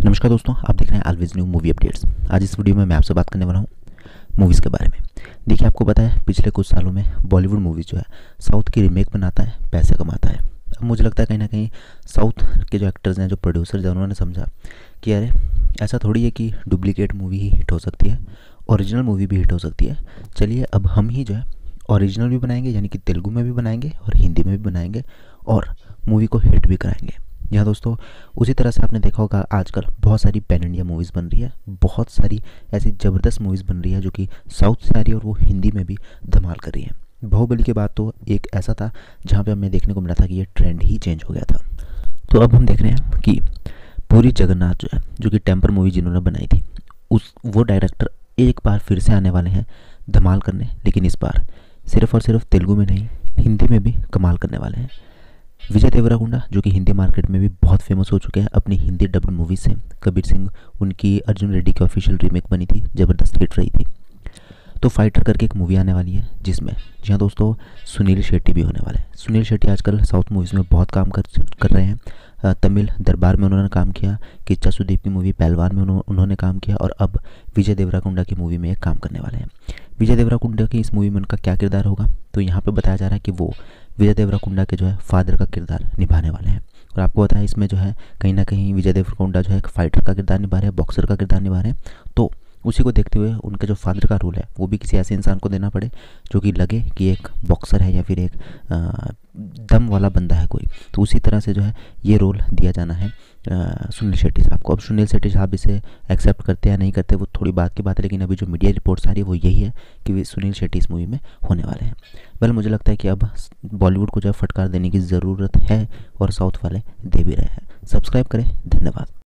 नमस्कार दोस्तों, आप देख रहे हैं ऑलवेज न्यू मूवी अपडेट्स। आज इस वीडियो में मैं आपसे बात करने वाला हूँ मूवीज़ के बारे में। देखिए, आपको पता है पिछले कुछ सालों में बॉलीवुड मूवीज़ जो है साउथ की रीमेक बनाता है, पैसे कमाता है। अब मुझे लगता है कहीं ना कहीं साउथ के जो एक्टर्स हैं, जो प्रोड्यूसर्स हैं, उन्होंने समझा कि अरे ऐसा थोड़ी है कि डुप्लीकेट मूवी ही हिट हो सकती है, ओरिजिनल मूवी भी हिट हो सकती है। चलिए अब हम ही जो है ओरिजिनल भी बनाएंगे, यानी कि तेलुगु में भी बनाएंगे और हिंदी में भी बनाएंगे और मूवी को हिट भी कराएंगे। यहाँ दोस्तों उसी तरह से आपने देखा होगा आजकल बहुत सारी पैन इंडिया मूवीज़ बन रही है, बहुत सारी ऐसी ज़बरदस्त मूवीज़ बन रही है जो कि साउथ से आ रही है और वो हिंदी में भी धमाल कर रही है। बाहुबली के बाद तो एक ऐसा था जहाँ पे हमें देखने को मिला था कि ये ट्रेंड ही चेंज हो गया था। तो अब हम देख रहे हैं कि पूरी जगन्नाथ जो है, जो कि टेम्पर मूवी जिन्होंने बनाई थी, वो डायरेक्टर एक बार फिर से आने वाले हैं धमाल करने। लेकिन इस बार सिर्फ और सिर्फ तेलुगु में नहीं, हिंदी में भी कमाल करने वाले हैं। विजय देवराकोंडा जो कि हिंदी मार्केट में भी बहुत फेमस हो चुके हैं अपनी हिंदी डब्ड मूवी से। कबीर सिंह उनकी अर्जुन रेड्डी की ऑफिशियल रीमेक बनी थी, ज़बरदस्त हिट रही थी। तो फाइटर करके एक मूवी आने वाली है जिसमें जी हाँ दोस्तों सुनील शेट्टी भी होने वाले हैं। सुनील शेट्टी आजकल साउथ मूवीज़ में बहुत काम कर रहे हैं। तमिल दरबार में उन्होंने काम किया, किच्चा सुदीप की मूवी पहलवान में उन्होंने काम किया और अब विजय देवराकोंडा की मूवी में एक काम करने वाले हैं। विजय देवराकोंडा की इस मूवी में उनका क्या किरदार होगा, तो यहाँ पे बताया जा रहा है कि वो विजय देवराकोंडा के जो है फादर का किरदार निभाने वाले हैं। और आपको पता है इसमें जो है कहीं ना कहीं विजय देवराकोंडा जो है एक फाइटर का किरदार निभा रहे हैं, बॉक्सर का किरदार निभा रहे हैं। तो उसी को देखते हुए उनके जो फादर का रोल है वो भी किसी ऐसे इंसान को देना पड़े जो कि लगे कि एक बॉक्सर है या फिर एक दम वाला बंदा है कोई। तो उसी तरह से जो है ये रोल दिया जाना है सुनील शेट्टी साहब को। अब सुनील शेट्टी साहब इसे एक्सेप्ट करते या नहीं करते वो थोड़ी बात की बात है, लेकिन अभी जो मीडिया रिपोर्ट्स आ रही है वो यही है कि सुनील शेट्टी इस मूवी में होने वाले हैं। वेल, मुझे लगता है कि अब बॉलीवुड को जो है फटकार देने की ज़रूरत है और साउथ वाले दे भी रहे हैं। सब्सक्राइब करें, धन्यवाद।